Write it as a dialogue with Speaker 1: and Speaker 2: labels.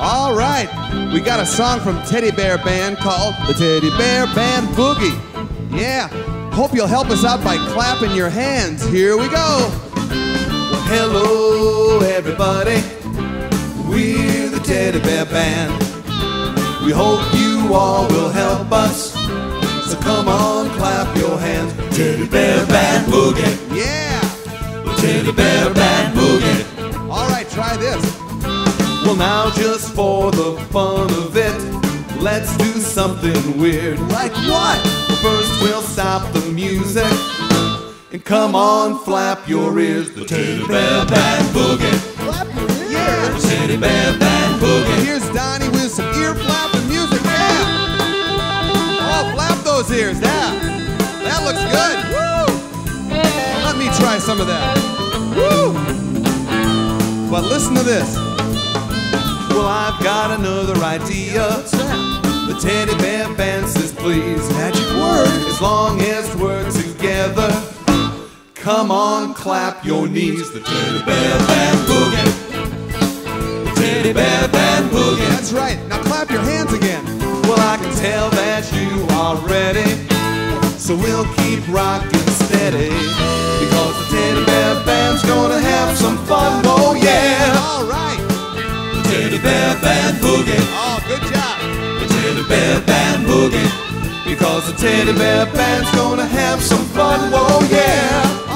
Speaker 1: All right, we got a song from Teddy Bear Band called the Teddy Bear Band Boogie. Yeah, hope you'll help us out by clapping your hands. Here we go. Well, hello, everybody. We're the Teddy Bear Band. We hope you all will help us. So come on, clap your hands.
Speaker 2: Teddy Bear Band Boogie.
Speaker 1: Yeah.
Speaker 2: The Teddy Bear Band Boogie.
Speaker 1: All right, try this.
Speaker 3: Well, now just for the fun of it, let's do something weird.
Speaker 1: Like what?
Speaker 3: First we'll stop the music and come on, flap your ears.
Speaker 2: The Teddy Bear Band Boogie.
Speaker 1: Flap your ears.
Speaker 2: The Teddy Bear Band Boogie.
Speaker 1: Here's Donnie with some ear flapping music. Yeah. Oh, flap those ears. Yeah. That looks good. Woo. Let me try some of that. Woo. But listen to this.
Speaker 3: Well, I've got another idea. The Teddy Bear Band says please.
Speaker 1: Magic word.
Speaker 3: As long as we're together, come on, clap your knees.
Speaker 2: The Teddy Bear Band Boogie. The Teddy Bear Band Boogie.
Speaker 1: That's right. Now clap your hands again.
Speaker 3: Well, I can tell that you are ready, so we'll keep rocking steady, because the Teddy Bear Band's gonna have some fun. Oh yeah.
Speaker 1: All right.
Speaker 2: The Teddy Bear Band Boogie.
Speaker 1: Oh, good job.
Speaker 2: The Teddy Bear Band Boogie.
Speaker 3: Because the Teddy Bear Band's gonna have some fun. Oh yeah.